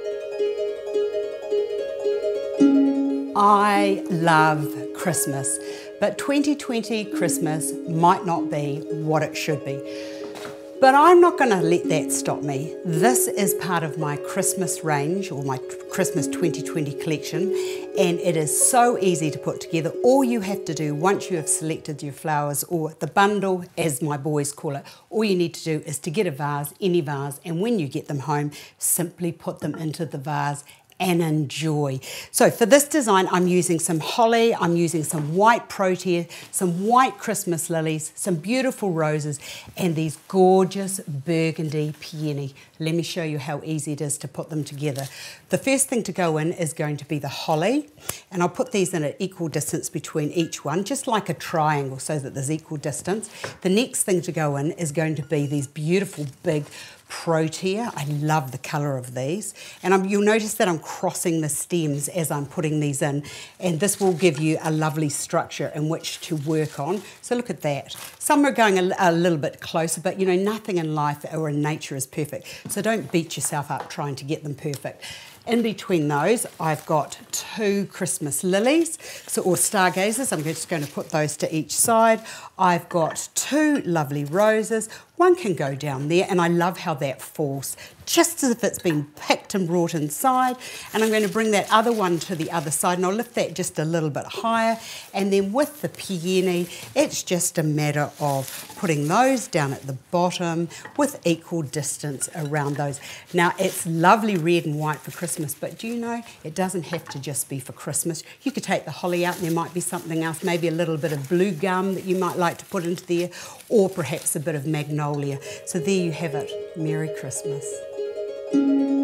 I love Christmas, but 2020 Christmas might not be what it should be. But I'm not going to let that stop me. This is part of my Christmas range, or my Christmas 2020 collection, and it is so easy to put together. All you have to do once you have selected your flowers, or the bundle as my boys call it, all you need to do is to get a vase, any vase, and when you get them home, simply put them into the vase and enjoy. So for this design, I'm using some holly, I'm using some white protea, some white Christmas lilies, some beautiful roses, and these gorgeous burgundy peony. Let me show you how easy it is to put them together. The first thing to go in is going to be the holly, and I'll put these in at equal distance between each one, just like a triangle so that there's equal distance. The next thing to go in is going to be these beautiful big protea. I love the colour of these, and you'll notice that I'm crossing the stems as I'm putting these in, and this will give you a lovely structure in which to work on. So look at that. Some are going a little bit closer, but you know, nothing in life or in nature is perfect, so don't beat yourself up trying to get them perfect. In between those, I've got 2 Christmas lilies, or stargazers. I'm just going to put those to each side. I've got 2 lovely roses. One can go down there, and I love how that falls, just as if it's been picked and brought inside. And I'm going to bring that other one to the other side, and I'll lift that just a little bit higher. And then with the peony, it's just a matter of putting those down at the bottom with equal distance around those. Now, it's lovely red and white for Christmas, but do you know, it doesn't have to just be for Christmas. You could take the holly out, and there might be something else, maybe a little bit of blue gum that you might like to put into there, or perhaps a bit of magnolia. So there you have it. Merry Christmas.